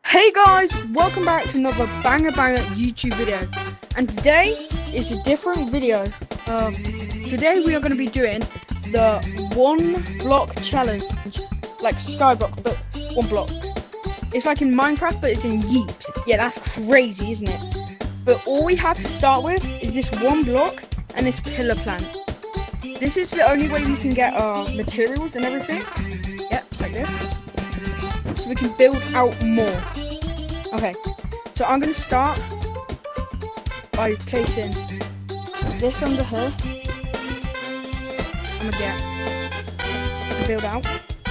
Hey guys, welcome back to another banger YouTube video, and today is a different video. Today we are going to be doing the 1 block challenge, like Skyblock, but 1 block. It's like in Minecraft, but it's in Yeeps. Yeah, that's crazy, isn't it? But all we have to start with is this 1 block and this pillar plant. This is the only way we can get our materials and everything. Yep, like this. So we can build out more. Okay, so I'm going to start by placing this under here. I'm going to get to build out.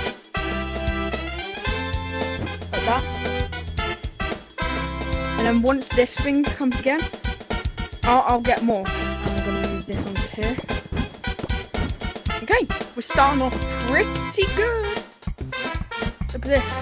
Like that. And then once this thing comes again, I'll get more. I'm going to move this onto here. Okay, we're starting off pretty good. Look at this.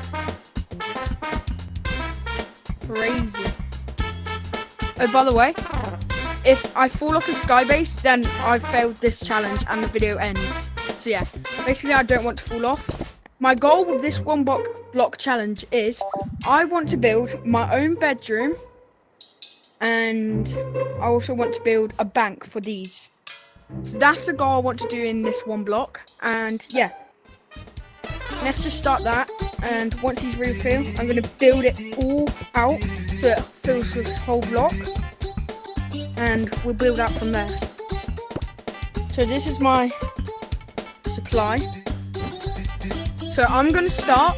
Crazy. Oh, by the way, if I fall off the sky base, then I've failed this challenge and the video ends. So yeah, basically I don't want to fall off. My goal with this 1 block challenge is I want to build my own bedroom, and I also want to build a bank for these. So that's the goal I want to do in this 1 block, and yeah. Let's just start that, and once these refill, I'm going to build it all out so it fills this whole block, and we'll build out from there. So this is my supply. So I'm going to start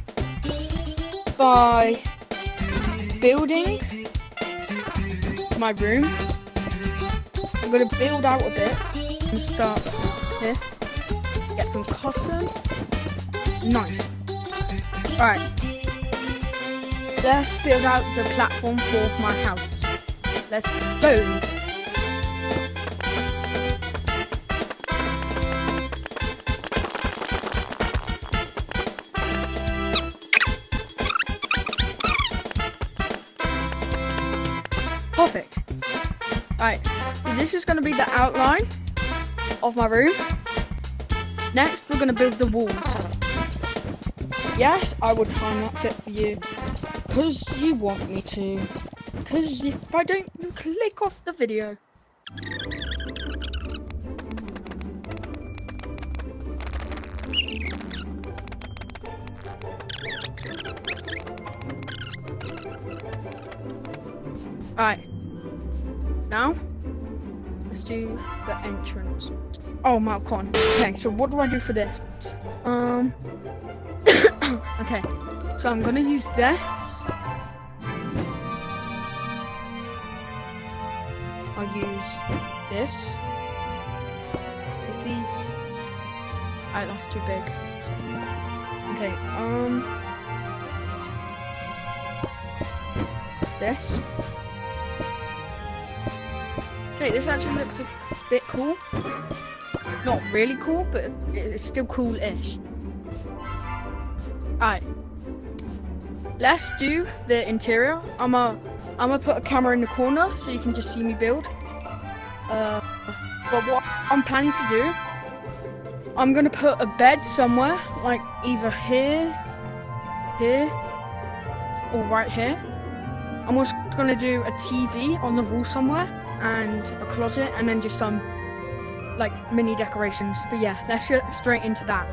by building my room. I'm going to build out a bit. I'm going to start here, get some cotton. Nice. Alright. Let's build out the platform for my house. Let's go. Perfect. Alright. So this is going to be the outline of my room. Next, we're going to build the walls. Yes, I will time-lapse it for you, because you want me to. Because if I don't, you click off the video. Alright. Now, let's do the entrance. Oh, Malcon. Okay, so what do I do for this? Okay, so I'm gonna use this. I'll use this. If these, alright, that's too big. Okay, this. Okay, this actually looks a bit cool. Not really cool, but it's still cool-ish. Alright, let's do the interior. I'm gonna put a camera in the corner so you can just see me build. But what I'm planning to do, I'm gonna put a bed somewhere, like either here, or right here. I'm also gonna do a TV on the wall somewhere, and a closet, and then just some like mini decorations. But yeah, let's get straight into that.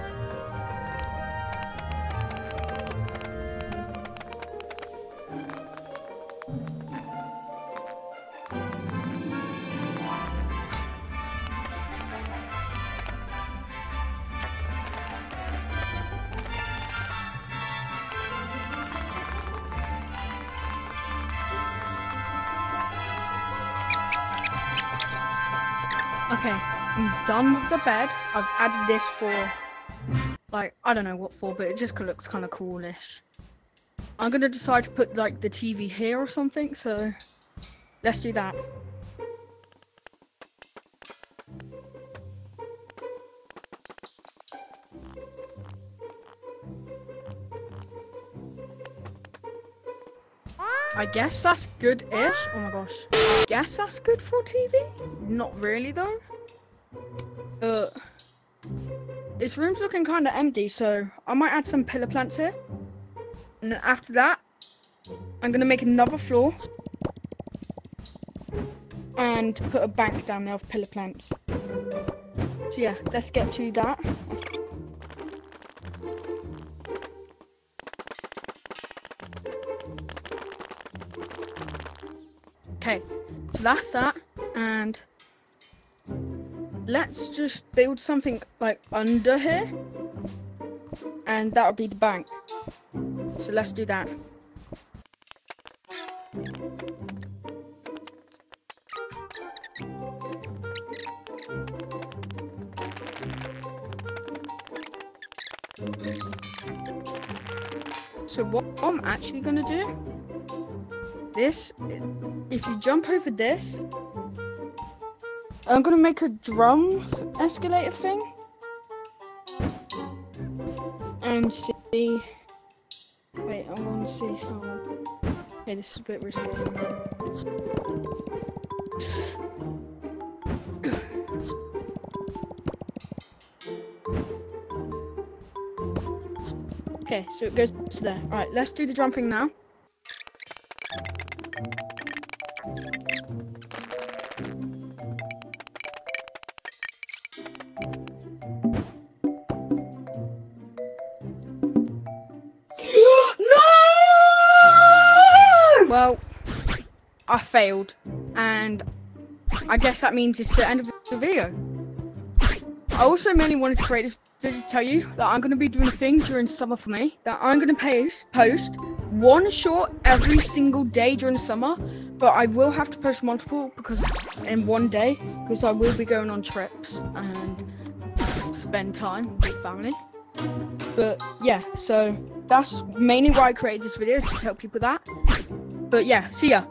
Okay, I'm done with the bed. I've added this for, like, I don't know what for, but it just looks kind of coolish. I'm going to decide to put, like, the TV here or something, so let's do that. I guess that's good-ish. Oh my gosh. I guess that's good for TV? Not really, though. This room's looking kind of empty, so I might add some pillar plants here. And then after that, I'm gonna make another floor and put a bank down there of pillar planks. So yeah, let's get to that. Okay, so that's that, and let's just build something like under here, and that'll be the bank. So let's do that. So what I'm actually gonna do, this, if you jump over this, I'm gonna make a drum escalator thing and see. Wait, I want to see how. Okay, this is a bit risky. Okay, so it goes to there. Alright, let's do the drum thing now. No! Well, I failed, and I guess that means it's the end of the video. I also mainly wanted to create this video to tell you that I'm going to be doing a thing during summer for me, that I'm going to post one short every single day during the summer, but I will have to post multiple because in one day, because I will be going on trips and spend time with family. But yeah, so that's mainly why I created this video, to tell people that. But yeah, see ya.